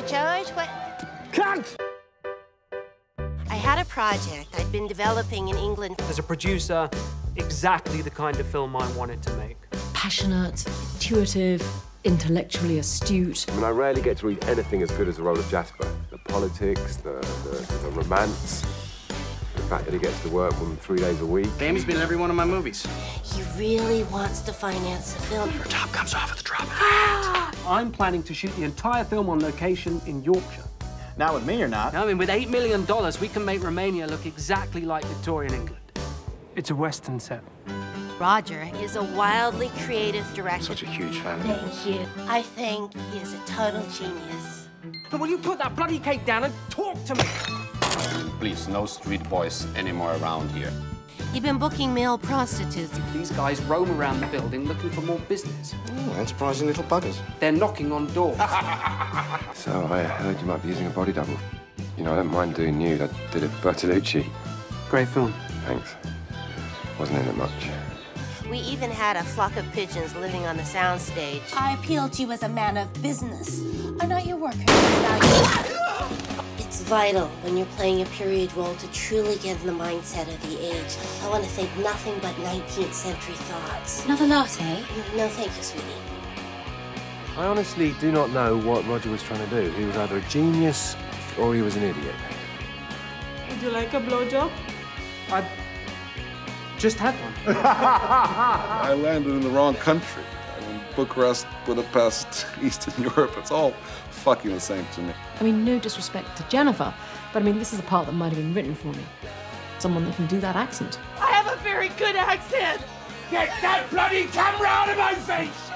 a charge? What? Cunt! I had a project I'd been developing in England. As a producer, exactly the kind of film I wanted to make. Passionate, intuitive, intellectually astute. I mean, I rarely get to read anything as good as the role of Jasper. The politics, the romance, the fact that he gets to work from 3 days a week. Amy's been in every one of my movies. He really wants to finance the film. Her top comes off at the drop of a Ah! I'm planning to shoot the entire film on location in Yorkshire. Not with me, you're not. I mean, with $8 million, we can make Romania look exactly like Victorian England. It's a Western set. Roger is a wildly creative director. Such a huge fan. Thank you. I think he is a total genius. But will you put that bloody cake down and talk to me? Please, no street boys anymore around here. He'd been booking male prostitutes. These guys roam around the building looking for more business. Oh, enterprising little buggers. They're knocking on doors. So I heard you might be using a body double. You know, I don't mind doing nude. I did it for Bertolucci. Great film. Thanks. Wasn't in it much. We even had a flock of pigeons living on the soundstage. I appeal to you as a man of business. Are not your workers It's vital when you're playing a period role to truly get in the mindset of the age. I want to think nothing but 19th century thoughts. Another latte? No, thank you, sweetie. I honestly do not know what Roger was trying to do. He was either a genius or he was an idiot. Would you like a blowjob? I just had one. I landed in the wrong country. I mean, Bucharest, Budapest, Eastern Europe, it's all fucking the same to me. I mean, no disrespect to Jennifer, but I mean, this is a part that might have been written for me. Someone that can do that accent. I have a very good accent! Get that bloody camera out of my face!